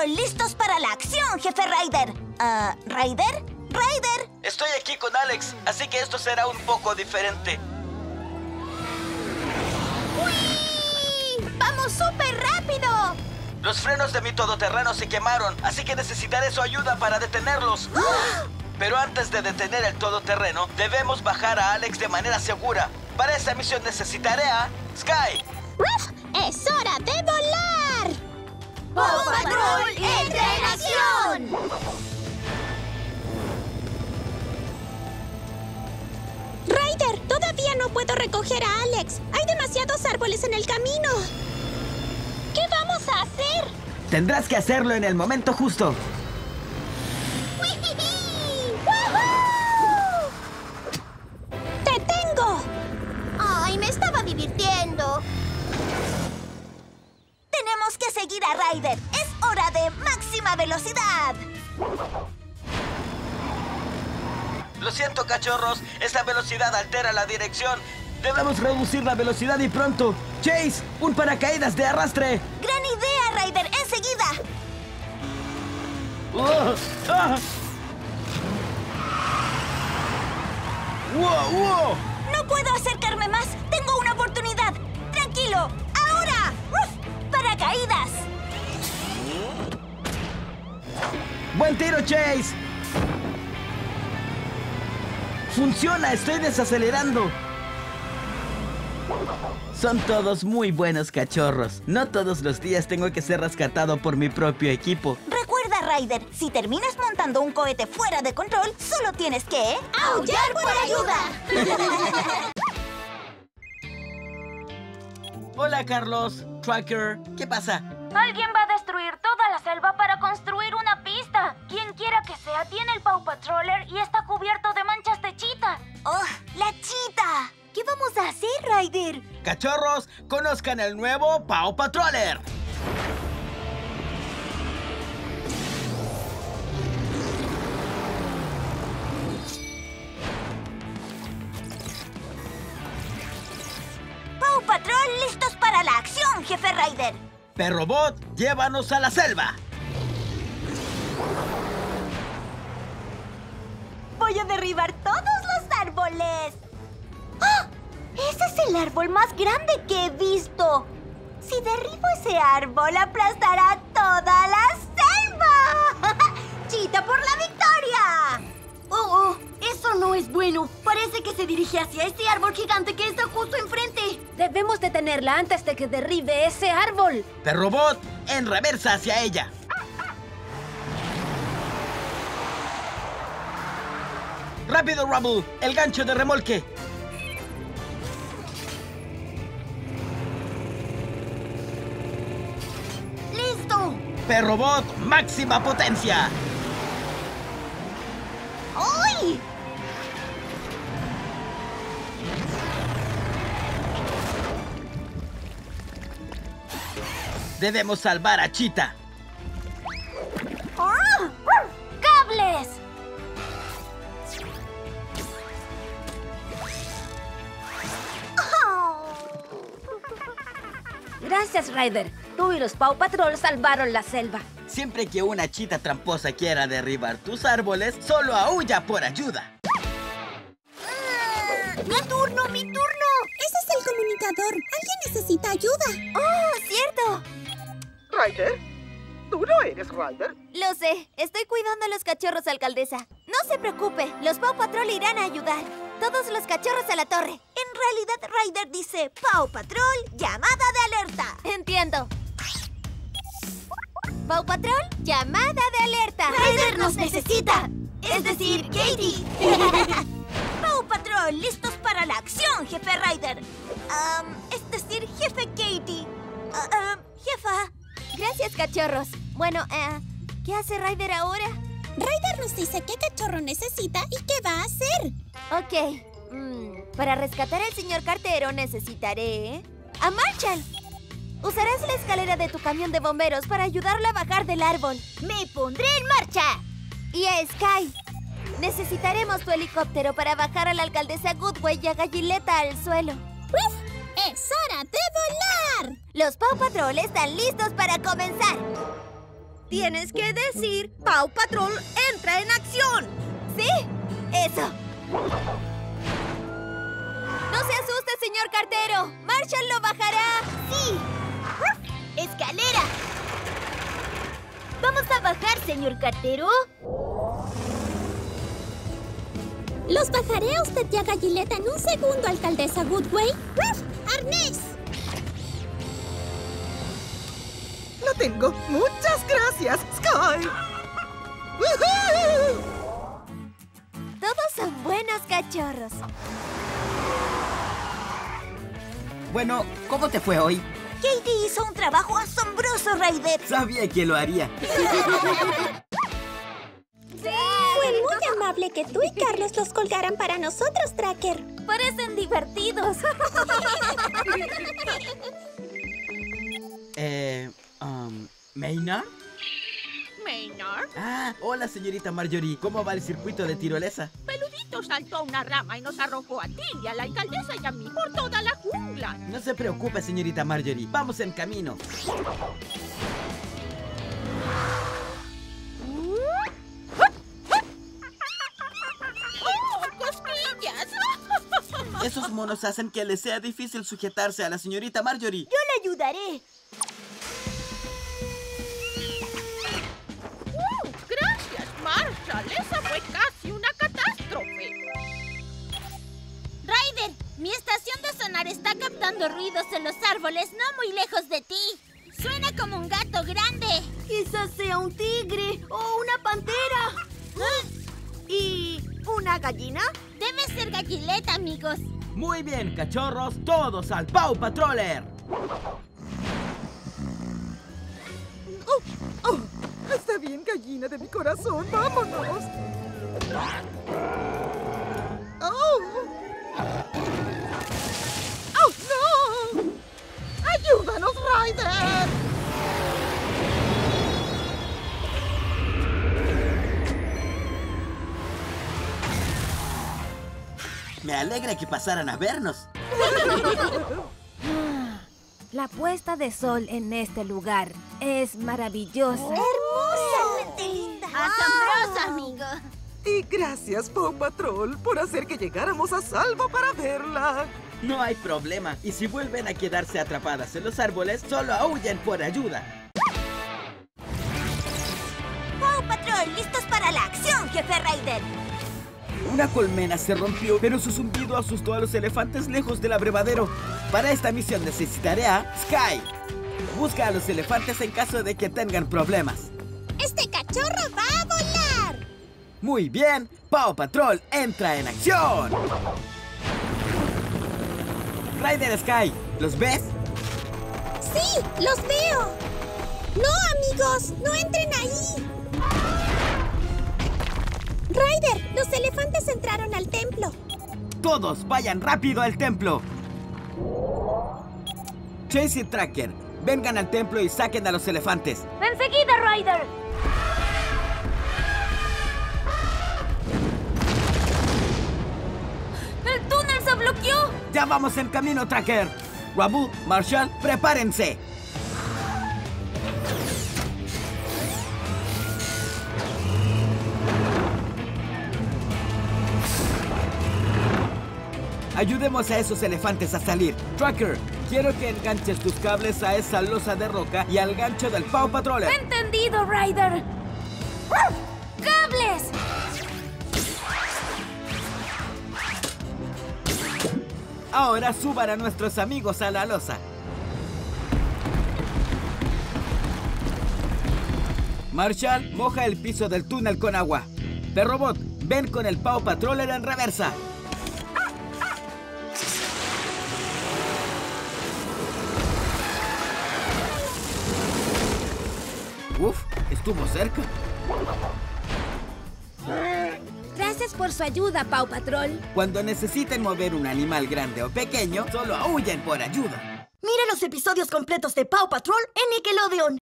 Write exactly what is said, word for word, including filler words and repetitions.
Patrol, listos para la acción, jefe Ryder. Ah, uh, ¿Ryder? ¡Ryder! Estoy aquí con Alex, así que esto será un poco diferente. ¡Uy! ¡Vamos súper rápido! Los frenos de mi todoterreno se quemaron, así que necesitaré su ayuda para detenerlos. ¡Ah! Pero antes de detener el todoterreno, debemos bajar a Alex de manera segura. Para esta misión necesitaré a Sky. ¡Uf! ¡Es hora de volar! ¡Paw Patrol, entra en acción! Ryder, todavía no puedo recoger a Alex. Hay demasiados árboles en el camino. ¿Qué vamos a hacer? Tendrás que hacerlo en el momento justo. ¡Te tengo! ¡Ay, me estaba divirtiendo! Tenemos que seguir a Ryder. ¡Es hora de máxima velocidad! Lo siento, cachorros. Esta velocidad altera la dirección. Debemos reducir la velocidad y pronto. Chase, un paracaídas de arrastre. ¡Gran idea, Ryder! ¡Enseguida! ¡Oh! ¡Ah! ¡Wow, wow! ¡No puedo acercarme más! ¡Tengo una oportunidad! ¡Tranquilo! ¡Ahora! ¡Uf! ¡Paracaídas! ¡Buen tiro, Chase! ¡Funciona! ¡Estoy desacelerando! Son todos muy buenos cachorros. No todos los días tengo que ser rescatado por mi propio equipo. Recuerda, Ryder, si terminas montando un cohete fuera de control, solo tienes que... ¡aullar por ayuda! Hola, Carlos. Tracker, ¿qué pasa? Alguien va a destruir toda la selva para construir una pista. Quien quiera que sea, tiene el Paw Patroller y está cubierto de manchas de chita. ¡Oh, la chita! ¿Qué vamos a hacer, Ryder? Cachorros, conozcan el nuevo Paw Patroller. Paw Patrol, listos para la acción, jefe Ryder. Perrobot, llévanos a la selva. Voy a derribar todos los árboles. ¡Ah! ¡Ese es el árbol más grande que he visto! Si derribo ese árbol, aplastará toda la selva. ¡Chita por la victoria! ¡Oh, oh! Eso no es bueno. Parece que se dirige hacia ese árbol gigante que está justo enfrente. Debemos detenerla antes de que derribe ese árbol. Perrobot, en reversa hacia ella. ¡Rápido, Rubble! ¡El gancho de remolque! ¡Listo! Perrobot, máxima potencia. ¡Uy! Debemos salvar a Cheetah. ¡Cables! Gracias, Ryder. Tú y los Paw Patrol salvaron la selva. Siempre que una Cheetah tramposa quiera derribar tus árboles, solo aúlla por ayuda. ¡Mi turno, mi turno! ¡Ese es el comunicador! ¡Alguien necesita ayuda! ¡Oh, cierto! ¿Ryder? ¿Tú no eres Ryder? Lo sé. Estoy cuidando a los cachorros, alcaldesa. No se preocupe. Los Paw Patrol irán a ayudar. Todos los cachorros a la torre. En realidad, Ryder dice Paw Patrol, llamada de alerta. Entiendo. Paw Patrol, llamada de alerta. ¡Ryder nos necesita! Es decir, Katie. Paw Patrol, listos para la acción, jefe Ryder. Um, es decir, jefe Katie. Uh, uh, jefa. Gracias, cachorros. Bueno, uh, ¿qué hace Ryder ahora? Ryder nos dice qué cachorro necesita y qué va a hacer. Ok. Mm, para rescatar al señor cartero necesitaré... ¡a Marshall! Usarás la escalera de tu camión de bomberos para ayudarlo a bajar del árbol. ¡Me pondré en marcha! Y a Sky. Necesitaremos tu helicóptero para bajar a la alcaldesa Goodway y a Gallileta al suelo. ¡Uf! ¡Es hora de volar! Los Paw Patrol están listos para comenzar. Tienes que decir, Paw Patrol entra en acción. ¿Sí? Eso. No se asuste, señor cartero. Marshall lo bajará. Sí. ¡Escalera! ¿Vamos a bajar, señor cartero? Los bajaré a usted y a Gallileta en un segundo, alcaldesa Woodway. ¡Arnés! Lo tengo. Muchas gracias, Sky. Todos son buenos cachorros. Bueno, ¿cómo te fue hoy? Katie hizo un trabajo asombroso, Ryder. Sabía que lo haría. Fue muy amable que tú y Carlos los colgaran para nosotros, Tracker. Parecen divertidos. Eh... Um, ¿Maynard? ¿Maynard? Ah, hola, señorita Marjorie. ¿Cómo va el circuito de tirolesa? Peludito saltó a una rama y nos arrojó a ti y a la alcaldesa y a mí por toda la jungla. No se preocupe, señorita Marjorie. Vamos en camino. ¡Oh, cosquillas! Esos monos hacen que le sea difícil sujetarse a la señorita Marjorie. Yo le ayudaré. Gracias, Marshall. Esa fue casi una catástrofe. Ryder, mi estación de sonar está captando ruidos en los árboles no muy lejos de ti. Suena como un gato grande. Quizás sea un tigre o una pantera. ¿Y una gallina? Debe ser Gallileta, amigos. Muy bien, cachorros. Todos al Paw Patroller. Oh, oh, está bien, gallina de mi corazón. ¡Vámonos! ¡Oh! ¡Oh, no! ¡Ayúdanos, Ryder! Me alegra que pasaran a vernos. La puesta de sol en este lugar es maravillosa. Hermosamente linda. Asombrosa, amigo. Y gracias, Paw Patrol, por hacer que llegáramos a salvo para verla. No hay problema. Y si vuelven a quedarse atrapadas en los árboles, solo aúllen por ayuda. Paw Patrol, listos para la acción, jefe Ryder. Una colmena se rompió, pero su zumbido asustó a los elefantes lejos del abrevadero. Para esta misión necesitaré a Sky. Busca a los elefantes en caso de que tengan problemas. ¡Este cachorro va a volar! Muy bien, Paw Patrol entra en acción. Ryder, Sky, ¿los ves? ¡Sí! ¡Los veo! ¡No, amigos! ¡No entren ahí! Ryder, los elefantes entraron al templo. Todos vayan rápido al templo. Chase y Tracker, vengan al templo y saquen a los elefantes. ¡Enseguida, Ryder! ¡El túnel se bloqueó! Ya vamos en camino, Tracker. Rabu, Marshall, prepárense. Ayudemos a esos elefantes a salir. Tracker, quiero que enganches tus cables a esa losa de roca y al gancho del Paw Patroller. ¡Entendido, Ryder! ¡Cables! Ahora suban a nuestros amigos a la losa. Marshall, moja el piso del túnel con agua. Perrobot, ven con el Paw Patroller en reversa. Uf, estuvo cerca. Gracias por su ayuda, Paw Patrol. Cuando necesiten mover un animal grande o pequeño, solo aúllen por ayuda. Mira los episodios completos de Paw Patrol en Nickelodeon.